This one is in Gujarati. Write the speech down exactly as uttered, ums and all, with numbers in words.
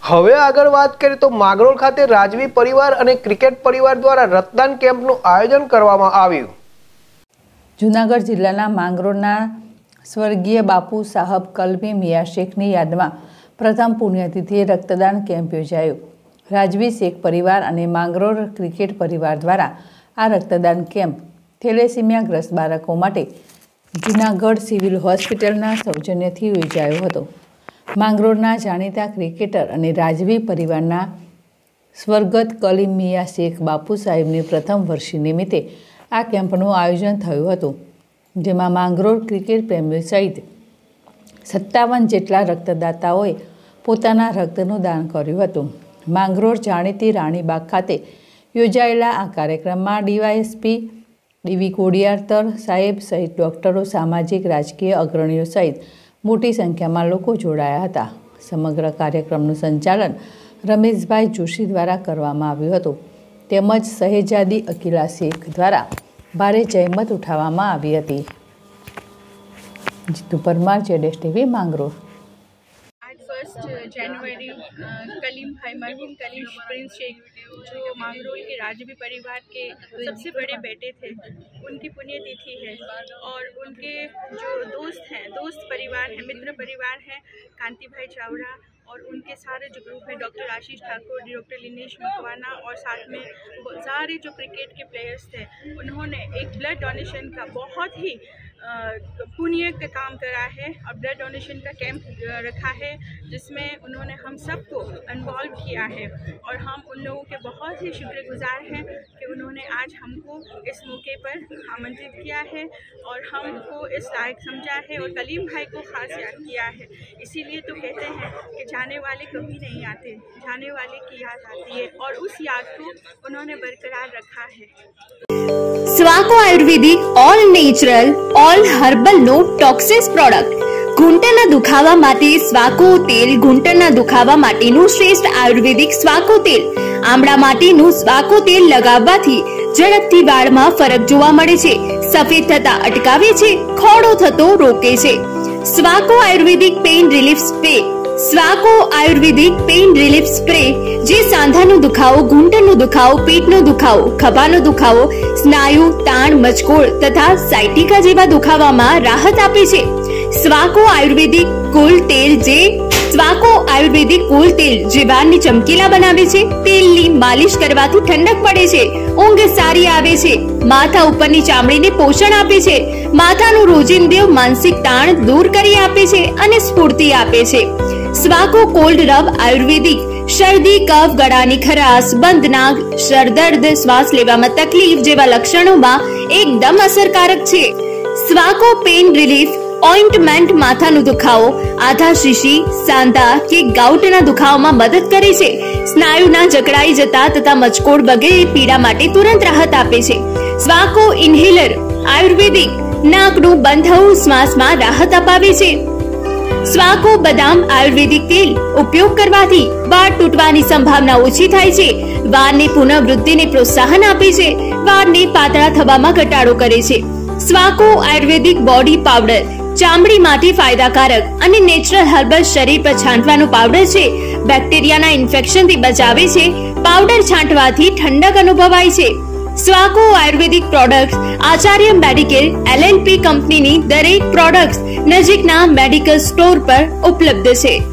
હવે આગળ વાત કરીએ તો માંગરોળ ખાતે રાજવી પરિવાર અને ક્રિકેટ પરિવાર દ્વારા રક્તદાન કેમ્પનું આયોજન કરવામાં આવ્યું। જૂનાગઢ જિલ્લાના માંગરોળના સ્વર્ગીય બાપુ સાહેબ કલમી મિયા શેખની યાદમાં પ્રથમ પુણ્યતિથિએ રક્તદાન કેમ્પ યોજાયો। રાજવી શેખ પરિવાર અને માંગરોળ ક્રિકેટ પરિવાર દ્વારા આ રક્તદાન કેમ્પ થેલેસીમિયાગ્રસ્ત બાળકો માટે જૂનાગઢ સિવિલ હોસ્પિટલના સૌજન્યથી યોજાયો હતો। માંગરોળના જાણીતા ક્રિકેટર અને રાજવી પરિવારના સ્વર્ગત કલીમ મિયા શેખ બાપુ સાહેબની પ્રથમ વર્ષી નિમિત્તે આ કેમ્પનું આયોજન થયું હતું, જેમાં માંગરોળ ક્રિકેટ પ્રેમીઓ સહિત સત્તાવન જેટલા રક્તદાતાઓએ પોતાના રક્તનું દાન કર્યું હતું। માંગરોળ જાણીતી રાણીબાગ ખાતે યોજાયેલા આ કાર્યક્રમમાં ડીવાયએસપી ડીવી કોડિયાર સાહેબ સહિત ડૉક્ટરો, સામાજિક રાજકીય અગ્રણીઓ સહિત મોટી સંખ્યામાં લોકો જોડાયા હતા। સમગ્ર કાર્યક્રમનું સંચાલન રમેશભાઈ જોશી દ્વારા કરવામાં આવ્યું હતું, તેમજ શહેજાદી અકીલા શેખ દ્વારા ભારે જહેમત ઉઠાવવામાં આવી હતી। જીતુ પરમાર, જેડેશ ટીવી, માંગરોળ। आज फर्स्ट जनवरी कलीम भाई मरहूम कलीम प्रिंस शेख जो मांगरोल के राजवी परिवार के सबसे बड़े बेटे थे, उनकी पुण्यतिथि है और उनके जो दोस्त हैं, दोस्त परिवार है, मित्र परिवार है, कांति भाई चावड़ा और उनके सारे जो ग्रुप है, डॉक्टर आशीष ठाकुर, डॉक्टर लिनेश मकवाना और साथ में सारे जो क्रिकेट के प्लेयर्स थे, उन्होंने एक ब्लड डोनेशन का बहुत ही पुण्य का काम करा है और ब्लड डोनेशन का कैंप रखा है, जिसमें उन्होंने हम सबको इन्वॉल्व किया है और हम उन लोगों के बहुत ही शुक्रगुजार हैं कि उन्होंने आज हमको इस मौके पर आमंत्रित किया है और हमको इस लायक समझा है और कलीम भाई को खास याद किया है। इसीलिए तो कहते हैं कि जाने वाले कभी नहीं आते, जाने वाले की याद आती है और उस याद को उन्होंने बरकरार रखा है। Swako Ayurvedic all natural all herbal no toxins product ઘૂંટણના દુખાવા માટે સ્વાકો તેલ, ઘૂંટણના દુખાવા માટેનું શ્રેષ્ઠ આયુર્વેદિક સ્વાકો તેલ, આમળા માટેનું સ્વાકો તેલ લગાવવાથી ઝડપથી વાળમાં ફરક જોવા મળે છે, સફેદ થતા અટકાવે છે, ખોડો થતો રોકે છે। Swako Ayurvedic pain relief spray. Swako Ayurvedic pain relief spray જે સાંધાનો દુખાવો, ઘૂંટણનો દુખાવો, પેટનો દુખાવો, ખભાનો દુખાવો, સ્નાયુ તાણ, મચકોડ તથા સાયટિકા જેવા દુખાવામાં રાહત આપે છે। સ્વાકો આયુર્વેદિક કુલ તેલ જે સ્વાકો આયુર્વેદિક કુલ તેલ જે વાળને ચમકીલા બનાવે છે, તેલની માલિશ કરવાથી ઠંડક પડે છે, ઊંઘ સારી આવે છે, માથા ઉપરની ચામડીને પોષણ આપે છે, માથાનું રોજિંદુ માનસિક તાણ દૂર કરી આપે છે અને સ્ફૂર્તિ આપે છે। સ્વાકો કોલ્ડ રબ આયુર્વેદિક શરદી, કફ, ગળાની ખરાશ, બંધ નાક, સરદર્દ, શ્વાસ લેવામાં તકલીફ જેવા લક્ષણોમાં એકદમ અસરકારક છે। સ્વાકો પેઇન રિલીફ ઓઇન્ટમેન્ટ માથાનો દુખાવો, આધા શીશી, સાંધા કે ગાઉટના દુખાવામાં મદદ કરે છે, સ્નાયુના જકડાઈ જતા તથા મચકોડ વગેરે પીડા માટે તુરંત રાહત આપે છે। સ્વાકો ઇન્હેલર આયુર્વેદિક નાકનું બંધ થવું, શ્વાસમાં રાહત અપાવે છે। સ્વાકો બદામ આયુર્વેદિક તેલ ઉપયોગ કરવાથી વાળ તૂટવાની સંભાવના ઓછી થાય છે, વાળની પુનઃવૃદ્ધિને પ્રોત્સાહન આપે છે, વાળને પાતળા થવામાં ઘટાડો કરે છે। સ્વાકો આયુર્વેદિક બોડી પાવડર ચામડી માટે ફાયદાકારક અને નેચરલ હર્બલ શરીર પર છાંટવાનો પાવડર છે, બેક્ટેરિયાના ઇન્ફેક્શનથી બચાવે છે, પાવડર છાંટવાથી ઠંડક અનુભવાય છે। Swako Ayurvedic products Acharya medical LLP કંપનીની દરેક પ્રોડક્ટ્સ નજીકના મેડિકલ સ્ટોર પર ઉપલબ્ધ છે।